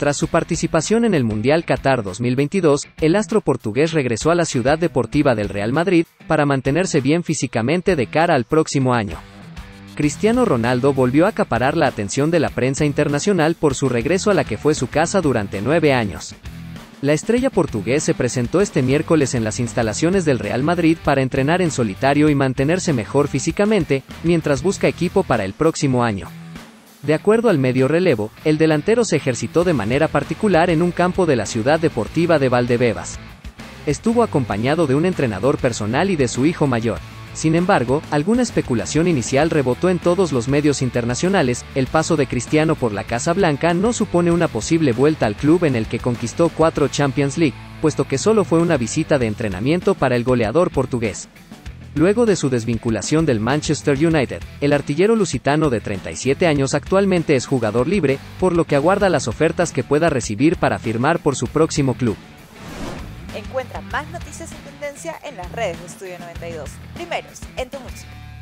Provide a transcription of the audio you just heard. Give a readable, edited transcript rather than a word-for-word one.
Tras su participación en el Mundial Qatar 2022, el astro portugués regresó a la ciudad deportiva del Real Madrid, para mantenerse bien físicamente de cara al próximo año. Cristiano Ronaldo volvió a acaparar la atención de la prensa internacional por su regreso a la que fue su casa durante 9 años. La estrella portugués se presentó este miércoles en las instalaciones del Real Madrid para entrenar en solitario y mantenerse mejor físicamente, mientras busca equipo para el próximo año. De acuerdo al medio Relevo, el delantero se ejercitó de manera particular en un campo de la ciudad deportiva de Valdebebas. Estuvo acompañado de un entrenador personal y de su hijo mayor. Sin embargo, alguna especulación inicial rebotó en todos los medios internacionales. El paso de Cristiano por la Casa Blanca no supone una posible vuelta al club en el que conquistó 4 Champions League, puesto que solo fue una visita de entrenamiento para el goleador portugués. Luego de su desvinculación del Manchester United, el artillero lusitano de 37 años actualmente es jugador libre, por lo que aguarda las ofertas que pueda recibir para firmar por su próximo club. Encuentra más noticias en tendencia en las redes de Estudio 92. Primeros en tu música.